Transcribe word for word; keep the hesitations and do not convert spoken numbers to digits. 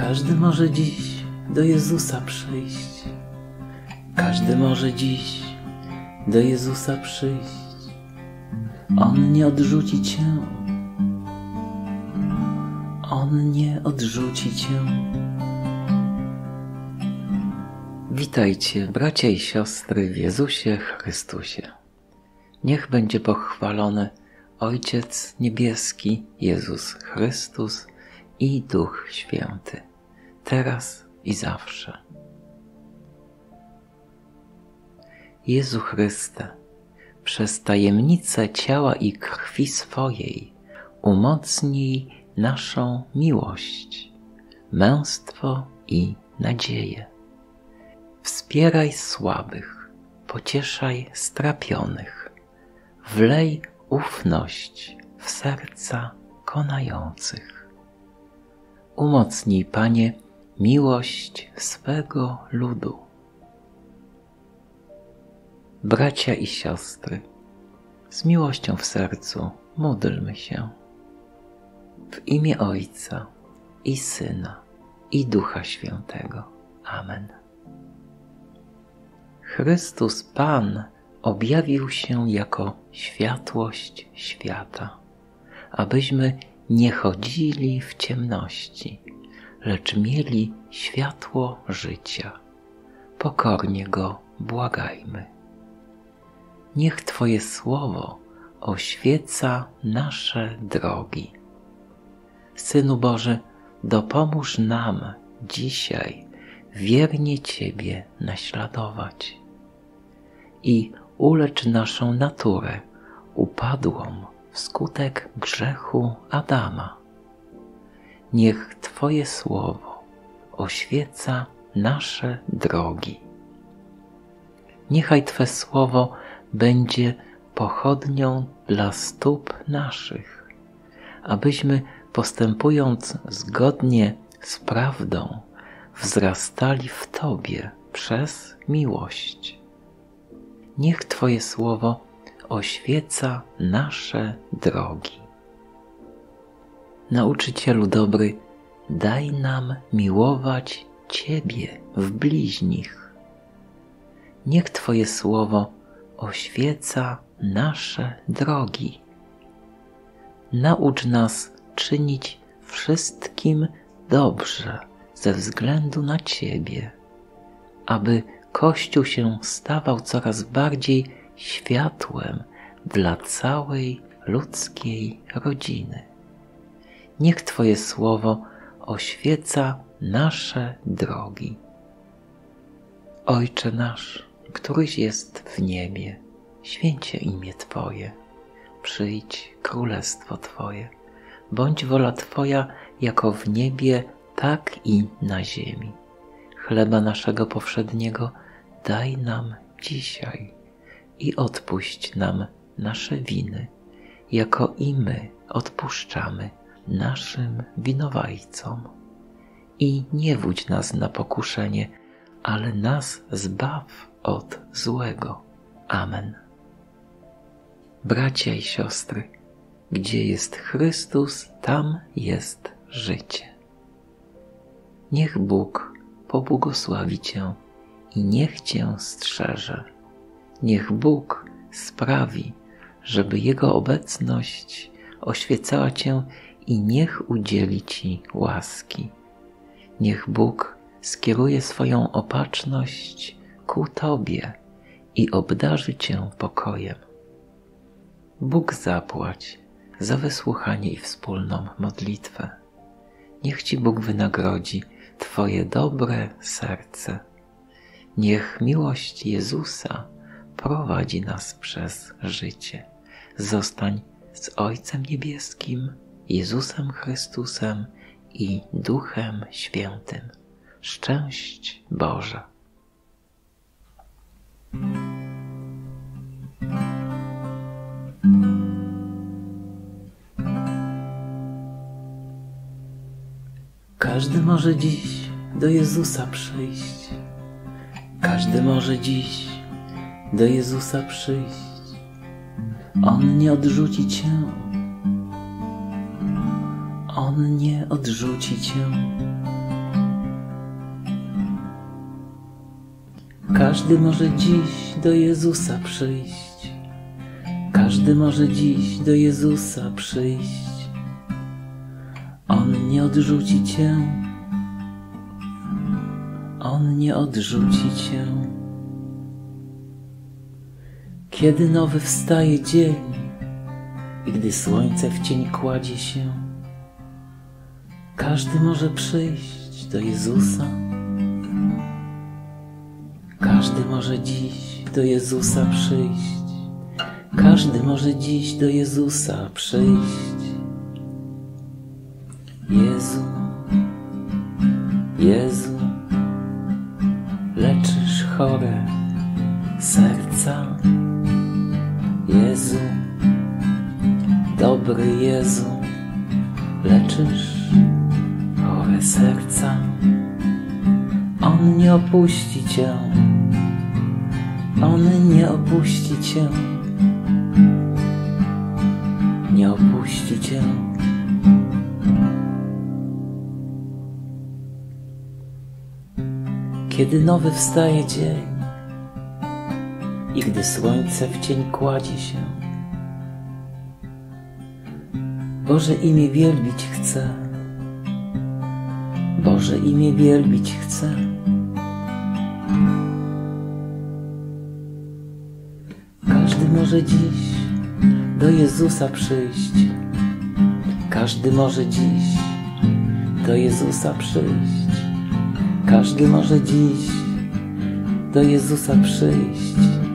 Każdy może dziś do Jezusa przyjść. Każdy może dziś do Jezusa przyjść. On nie odrzuci Cię. On nie odrzuci Cię. Witajcie, bracia i siostry w Jezusie Chrystusie. Niech będzie pochwalony Ojciec Niebieski, Jezus Chrystus i Duch Święty, teraz i zawsze. Jezu Chryste, przez tajemnicę ciała i krwi swojej umocnij naszą miłość, męstwo i nadzieję. Wspieraj słabych, pocieszaj strapionych, wlej ufność w serca konających. Umocnij, Panie, miłość swego ludu. Bracia i siostry, z miłością w sercu módlmy się. W imię Ojca i Syna i Ducha Świętego. Amen. Chrystus Pan objawił się jako światłość świata, abyśmy nie chodzili w ciemności, lecz mieli światło życia. Pokornie Go błagajmy. Niech Twoje słowo oświeca nasze drogi. Synu Boży, dopomóż nam dzisiaj wiernie Ciebie naśladować i ulecz naszą naturę upadłą wskutek grzechu Adama. Niech Twoje słowo oświeca nasze drogi. Niechaj Twe słowo będzie pochodnią dla stóp naszych, abyśmy postępując zgodnie z prawdą wzrastali w Tobie przez miłość. Niech Twoje słowo oświeca nasze drogi. Nauczycielu dobry, daj nam miłować Ciebie w bliźnich. Niech Twoje słowo oświeca nasze drogi. Naucz nas czynić wszystkim dobrze ze względu na Ciebie, aby Kościół się stawał coraz bardziej światłem dla całej ludzkiej rodziny. Niech Twoje słowo oświeca nasze drogi. Ojcze nasz, któryś jest w niebie, święć się imię Twoje. Przyjdź królestwo Twoje. Bądź wola Twoja jako w niebie, tak i na ziemi. Chleba naszego powszedniego daj nam dzisiaj i odpuść nam nasze winy, jako i my odpuszczamy naszym winowajcom. I nie wódź nas na pokuszenie, ale nas zbaw od złego. Amen. Bracia i siostry, gdzie jest Chrystus, tam jest życie. Niech Bóg pobłogosławi Cię i niech Cię strzeże. Niech Bóg sprawi, żeby Jego obecność oświecała Cię i niech udzieli Ci łaski. Niech Bóg skieruje swoją opatrzność ku Tobie i obdarzy Cię pokojem. Bóg zapłać za wysłuchanie i wspólną modlitwę. Niech Ci Bóg wynagrodzi Twoje dobre serce. Niech miłość Jezusa prowadzi nas przez życie. Zostań z Ojcem Niebieskim, Jezusem Chrystusem i Duchem Świętym. Szczęść Boże. Każdy może dziś do Jezusa przyjść. Każdy może dziś do Jezusa przyjść. On nie odrzuci Cię. On nie odrzuci Cię. Każdy może dziś do Jezusa przyjść. Każdy może dziś do Jezusa przyjść. On nie odrzuci cię. On nie odrzuci cię. Kiedy nowy wstaje dzień i gdy słońce w cień kładzie się, każdy może przyjść do Jezusa. Każdy może dziś do Jezusa przyjść. Każdy może dziś do Jezusa przyjść. Jezu, Jezu, leczysz chore serca. Jezu, dobry Jezu, leczysz chore serca. On nie opuści cię. On nie opuści cię. Nie opuści cię. Kiedy nowy wstaje dzień i gdy słońce w cień kładzie się, Boże imię wielbić chcę. Boże imię wielbić chcę. Każdy może dziś do Jezusa przyjść. Każdy może dziś do Jezusa przyjść. Każdy może dziś do Jezusa przyjść.